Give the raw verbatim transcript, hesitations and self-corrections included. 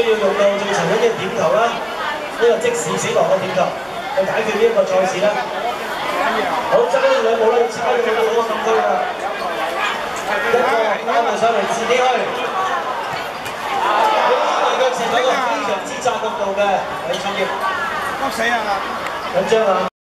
要用到最常緊嘅點球啦，呢個即時死亡嘅點球去解決呢一個賽事啦。好，爭呢兩步啦，要差咗到好禁區啦，一個啱埋上嚟自己去。呢個腳前有個非常之窄角度嘅李俊傑， 屈死啊！ 緊張啊！